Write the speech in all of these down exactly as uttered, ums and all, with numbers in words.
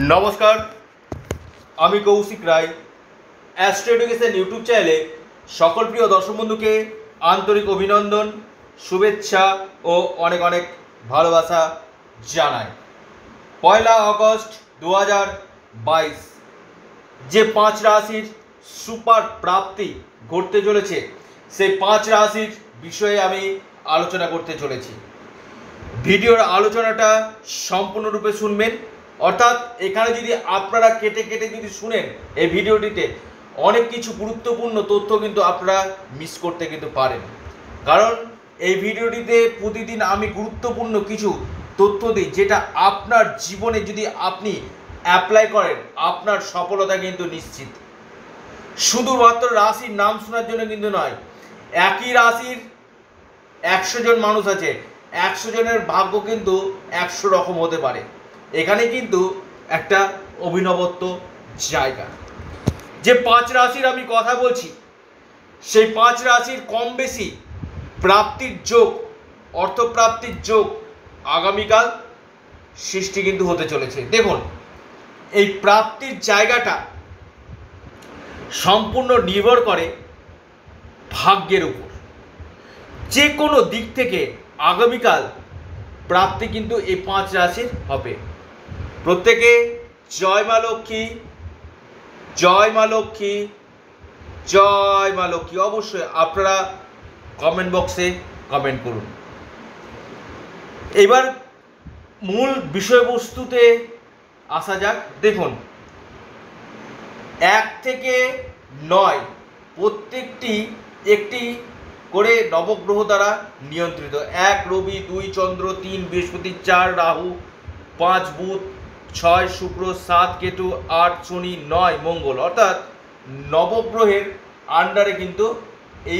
নমস্কার, আমি Kaushik Roy. Astro education YouTube চ্যানেলে সকল প্রিয় দর্শক বন্ধুকে আন্তরিক অভিনন্দন, শুভেচ্ছা ও অনেক অনেক ভালোবাসা জানাই। পয়লা আগস্ট দু হাজার বাইশ যে পাঁচ রাশির সুপার প্রাপ্তি ঘটতে চলেছে, সেই পাঁচ রাশির বিষয়ে আমি আলোচনা করতে চলেছি। ভিডিওর আলোচনাটা সম্পূর্ণরূপে শুনবেন, অর্থাৎ এখানে যদি আপনারা কেটে কেটে যদি শুনেন এই ভিডিওটিতে অনেক কিছু গুরুত্বপূর্ণ তথ্য কিন্তু আপনারা মিস করতে কিন্তু পারেন। কারণ এই ভিডিওটিতে প্রতিদিন আমি গুরুত্বপূর্ণ কিছু তথ্য দিই, যেটা আপনার জীবনে যদি আপনি অ্যাপ্লাই করেন আপনার সফলতা কিন্তু নিশ্চিত। শুধুমাত্র রাশির নাম শোনার জন্য কিন্তু নয়, একই রাশির একশো জন মানুষ আছে, একশো জনের ভাগ্য কিন্তু একশো রকম হতে পারে। এখানে কিন্তু একটা অভিনবত্ব জায়গা। যে পাঁচ রাশির আমি কথা বলছি, সেই পাঁচ রাশির কম বেশি প্রাপ্তির যোগ, অর্থপ্রাপ্তির যোগ আগামীকাল সৃষ্টি কিন্তু হতে চলেছে। দেখুন, এই প্রাপ্তির জায়গাটা সম্পূর্ণ নির্ভর করে ভাগ্যের উপর। যে কোনো দিক থেকে আগামীকাল প্রাপ্তি কিন্তু এই পাঁচ রাশির হবে। প্রত্যেকে জয় মা লক্ষ্মী, জয় মা লক্ষ্মী, জয় মা লক্ষ্মী অবশ্যই আপনারা কমেন্ট বক্সে কমেন্ট করুন। এবার মূল বিষয়বস্তুতে আসা যাক। দেখুন, এক থেকে নয় প্রত্যেকটি একটি করে নবগ্রহ দ্বারা নিয়ন্ত্রিত। এক রবি, দুই চন্দ্র, তিন বৃহস্পতি, চার রাহু, পাঁচ বুধ, ছয় শুক্র, সাত কেতু, আট শনি, নয় মঙ্গল। অর্থাৎ নবগ্রহের আন্ডারে কিন্তু এই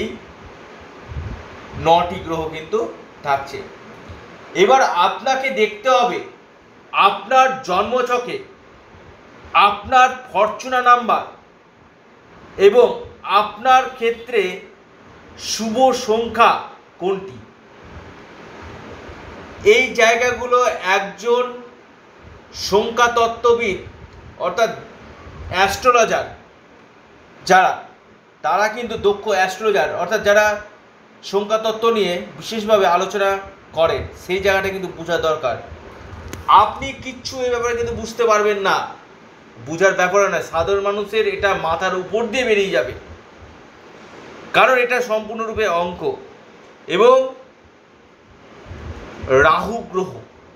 নটি গ্রহ কিন্তু থাকছে। এবার আপনাকে দেখতে হবে আপনার জন্মছকে আপনার ফরচুনা নাম্বার এবং আপনার ক্ষেত্রে শুভ সংখ্যা কোনটি। এই জায়গাগুলো একজন সংখ্যা তত্ত্ববিদ অর্থাৎ অ্যাস্ট্রোলজার যারা, তারা কিন্তু দক্ষ অ্যাস্ট্রোলজার অর্থাৎ যারা সংখ্যা তত্ত্ব নিয়ে বিশেষভাবে আলোচনা করে, সেই জায়গাটা কিন্তু বোঝা দরকার। আপনি কিচ্ছু এই ব্যাপারে কিন্তু বুঝতে পারবেন না, বুঝার ব্যাপারে নয়, সাধারণ মানুষের এটা মাথার উপর দিয়ে বেরিয়ে যাবে, কারণ এটা সম্পূর্ণরূপে অঙ্ক। এবং রাহু গ্রহ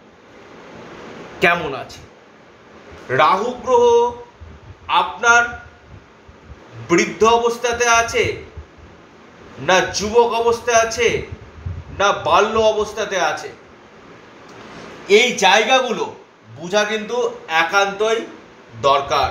কেমন আছে? রাহু গ্রহ আপনার বৃদ্ধ অবস্থাতে আছে, না যুবক অবস্থায় আছে, না বাল্য অবস্থাতে আছে, এই জায়গাগুলো বোঝা কিন্তু একান্তই দরকার।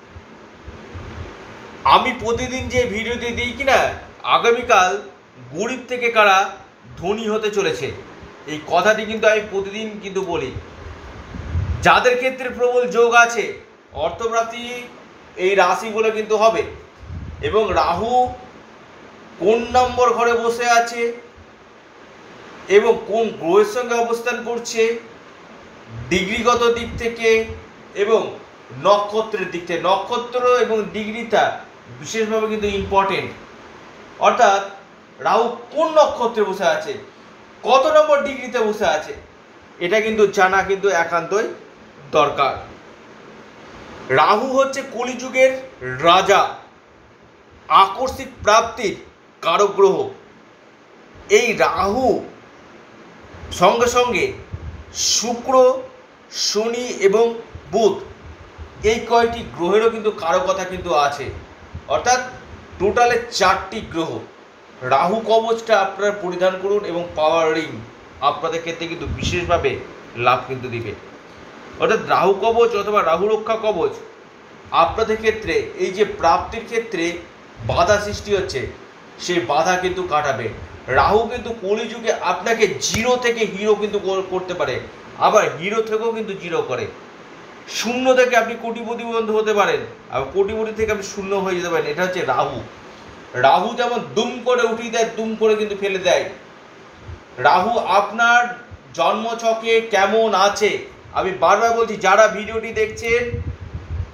আমি প্রতিদিন যে ভিডিওতে দিই কিনা, আগামীকাল গরিব থেকে কারা ধনী হতে চলেছে, এই কথাটি কিন্তু আমি প্রতিদিন কিন্তু বলি। যাদের ক্ষেত্রে প্রবল যোগ আছে অর্থপ্রাপ্তি এই রাশিগুলো কিন্তু হবে। এবং রাহু কোন নম্বর ঘরে বসে আছে এবং কোন গ্রহের সঙ্গে অবস্থান করছে, ডিগ্রিগত দিক থেকে এবং নক্ষত্রের দিক থেকে, নক্ষত্র এবং ডিগ্রিটা বিশেষভাবে কিন্তু ইম্পর্টেন্ট। অর্থাৎ রাহু কোন নক্ষত্রে বসে আছে, কত নম্বর ডিগ্রিতে বসে আছে, এটা কিন্তু জানা কিন্তু একান্তই দরকার। রাহু হচ্ছে কলিযুগের রাজা, আকস্মিক প্রাপ্তির কারক গ্রহ। এই রাহু সঙ্গে সঙ্গে শুক্র, শনি এবং বুধ, এই কয়টি গ্রহেরও কিন্তু কারকতা কিন্তু আছে। অর্থাৎ টোটালে চারটি গ্রহ। রাহু কবচটা আপনারা পরিধান করুন এবং পাওয়ার রিং আপনাদের ক্ষেত্রে কিন্তু বিশেষভাবে লাভ কিন্তু দিবে। অর্থাৎ রাহু কবচ অথবা রাহু রক্ষা কবচ আপনাদের ক্ষেত্রে এই যে প্রাপ্তির ক্ষেত্রে বাধা সৃষ্টি হচ্ছে, সেই বাধা কিন্তু কাটাবে। রাহু কিন্তু কলিযুগে আপনাকে জিরো থেকে হিরো কিন্তু করতে পারে, আবার হিরো থেকেও কিন্তু জিরো করে। শূন্য থেকে আপনি কোটিপতি পর্যন্ত হতে পারেন, আর কোটিপতি থেকে আপনি শূন্য হয়ে যেতে পারেন। এটা হচ্ছে রাহু। রাহু যেমন দুম করে উঠিয়ে দেয়, দুম করে কিন্তু ফেলে দেয়। রাহু আপনার জন্মছকে কেমন আছে আমি বারবার বলছি, যারা ভিডিওটি দেখছেন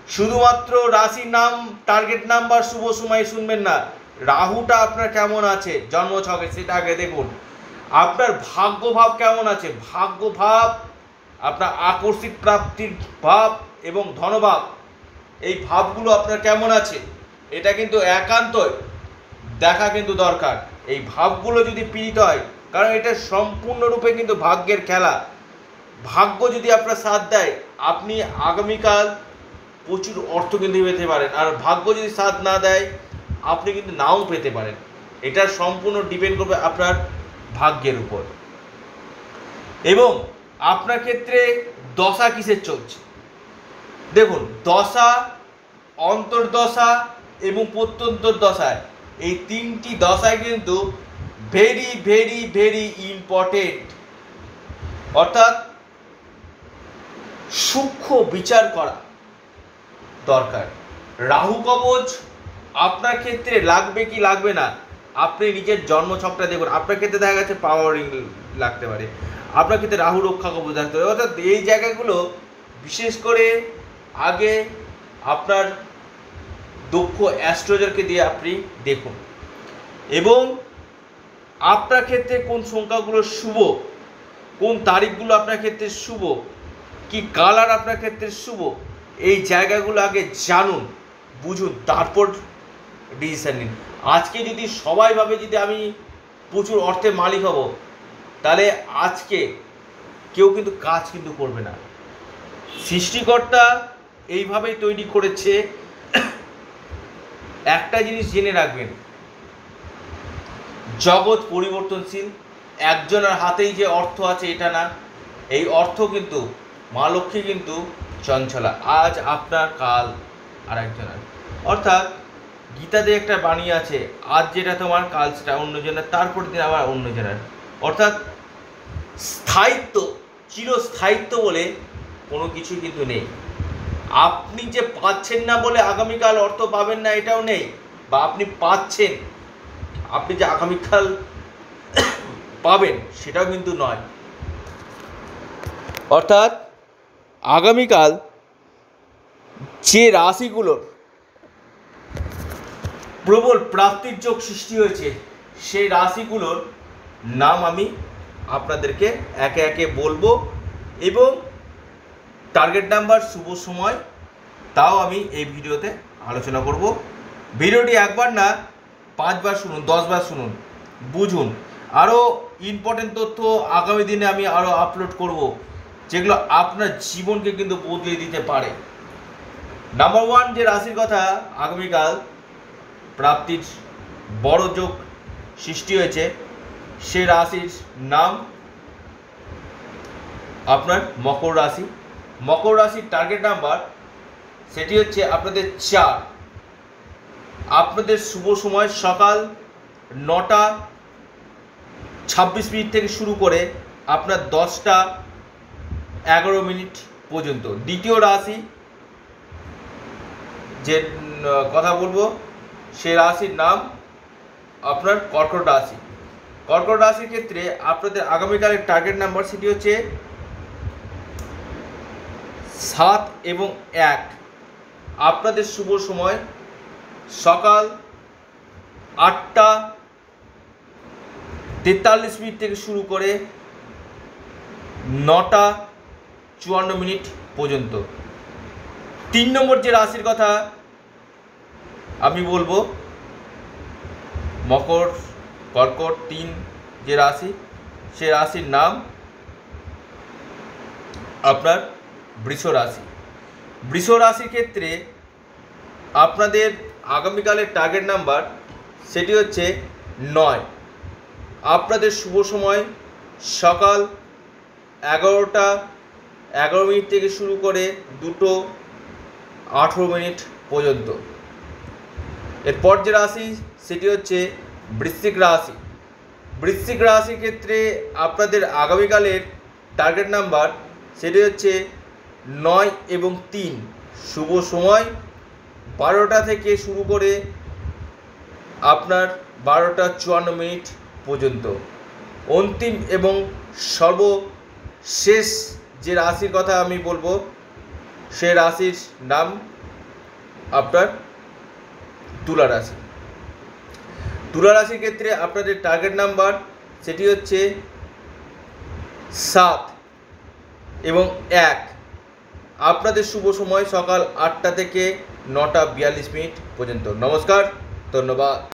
শুধুমাত্র রাশির নাম, টার্গেট নাম্বার, শুভ সময় শুনবেন না, রাহুটা আপনার কেমন আছে জন্ম ছকে সেটা আগে দেখুন। আপনার ভাগ্য ভাব কেমন আছে, ভাগ্য ভাব, আপনার আকস্মিক প্রাপ্তির ভাব এবং ধনভাব, এই ভাবগুলো আপনার কেমন আছে এটা কিন্তু একান্তই দেখা কিন্তু দরকার। এই ভাবগুলো যদি পীড়িত হয়, কারণ এটা সম্পূর্ণরূপে কিন্তু ভাগ্যের খেলা। ভাগ্য যদি আপনার সাথ দেয়, আপনি আগামীকাল প্রচুর অর্থ কিন্তু পেতে পারেন, আর ভাগ্য যদি সাথ না দেয় আপনি কিন্তু নাও পেতে পারেন। এটা সম্পূর্ণ ডিপেন্ড করবে আপনার ভাগ্যের উপর। এবং আপনার ক্ষেত্রে দশা কিসের চলছে দেখুন, দশা, অন্তর্দশা এবং প্রত্যন্তর দশায়, এই তিনটি দশায় কিন্তু ভেরি ভেরি ভেরি ইম্পর্টেন্ট। অর্থাৎ সূক্ষ্ম বিচার করা দরকার। রাহু কবচ আপনার ক্ষেত্রে লাগবে কি লাগবে না, আপনি নিজের জন্মছকটা দেখুন। আপনার ক্ষেত্রে দেখা গেছে পাওয়ারিং লাগতে পারে, আপনার ক্ষেত্রে রাহু রক্ষা কবচ থাকতে পারে। অর্থাৎ এই জায়গাগুলো বিশেষ করে আগে আপনার দক্ষ অ্যাস্ট্রোলজারকে দিয়ে আপনি দেখুন। এবং আপনার ক্ষেত্রে কোন সংখ্যাগুলো শুভ, কোন তারিখগুলো আপনার ক্ষেত্রে শুভ, কি কালার আপনার ক্ষেত্রে শুভ, এই জায়গাগুলো আগে জানুন, বুঝুন, তারপর ডিসিশন নিন। আজকে যদি সবাই ভাবে যদি আমি প্রচুর অর্থের মালিক হব, তাহলে আজকে কেউ কিন্তু কাজ কিন্তু করবে না। সৃষ্টিকর্তা এইভাবেই তৈরি করেছে। একটা জিনিস জেনে রাখবেন, জগৎ পরিবর্তনশীল। একজনের হাতেই যে অর্থ আছে এটা না, এই অর্থ কিন্তু মা লক্ষ্মী কিন্তু চঞ্চলা, আজ আপনার কাল আর একজনের। অর্থাৎ গীতাতে একটা বাণী আছে, আজ যেটা তোমার কাল সেটা অন্যজনের, তারপর দিন আবার অন্যজনের। অর্থাৎ স্থায়িত্ব, চিরস্থায়িত্ব বলে কোনো কিছু কিন্তু নেই। আপনি যে পাচ্ছেন না বলে আগামীকাল অর্থ পাবেন না এটাও নেই, বা আপনি পাচ্ছেন, আপনি যে আগামীকাল পাবেন সেটাও কিন্তু নয়। অর্থাৎ আগামীকাল যে রাশিগুলোর প্রবল প্রাপ্তির যোগ সৃষ্টি হয়েছে, সেই রাশিগুলোর নাম আমি আপনাদেরকে একে একে বলবো, এবং টার্গেট নাম্বার, শুভ সময়, তাও আমি এই ভিডিওতে আলোচনা করব। ভিডিওটি একবার না পাঁচবার শুনুন, দশবার শুনুন, বুঝুন। আরও ইম্পর্টেন্ট তথ্য আগামী দিনে আমি আরও আপলোড করব, যেগুলো আপনার জীবনকে কিন্তু বদলে দিতে পারে। নাম্বার ওয়ান যে রাশির কথা আগামীকাল প্রাপ্তির বড় যোগ সৃষ্টি হয়েছে, সে রাশির নাম আপনার মকর রাশি। মকর রাশির টার্গেট নাম্বার সেটি হচ্ছে আপনাদের চার। আপনাদের শুভ সময় সকাল নটা ছাব্বিশ মিনিট থেকে শুরু করে আপনার দশটা এগারো মিনিট পর্যন্ত। দ্বিতীয় রাশি যে কথা বলবো সে রাশির নাম আপনার কর্কট রাশি। কর্কট রাশির ক্ষেত্রে আপনাদের আগামীকালের টার্গেট নাম্বার সেটি হচ্ছে সাত এবং এক। আপনাদের শুভ সময় সকাল আটটা তেতাল্লিশ মিনিট থেকে শুরু করে নটা চুয়ান্ন মিনিট পর্যন্ত। তিন নম্বর যে রাশির কথা আমি বলবো মকর, কর্কট, তিন যে রাশি, সে রাশির নাম আপনার বৃষ রাশি। বৃষ রাশির ক্ষেত্রে আপনাদের আগামীকালের টার্গেট নাম্বার সেটি হচ্ছে নয়। আপনাদের শুভ সময় সকাল এগারোটা এগারো মিনিট থেকে শুরু করে দুটো আঠেরো মিনিট পর্যন্ত। এরপর যে রাশি সেটি হচ্ছে বৃশ্চিক রাশি। বৃশ্চিক রাশির ক্ষেত্রে আপনাদের আগামীকালের টার্গেট নাম্বার সেটি হচ্ছে নয় এবং তিন। শুভ সময় বারোটা থেকে শুরু করে আপনার বারোটা চুয়ান্ন মিনিট পর্যন্ত। অন্তিম এবং সর্বশেষ যে রাশির কথা আমি বলবো সে রাশির নাম আপনার তুলা রাশি। তুলা রাশির ক্ষেত্রে আপনাদের টার্গেট নাম্বার সেটি হচ্ছে সাত এবং এক। আপনাদের শুভ সময় সকাল আটটা থেকে নটা বিয়াল্লিশ মিনিট পর্যন্ত। নমস্কার, ধন্যবাদ।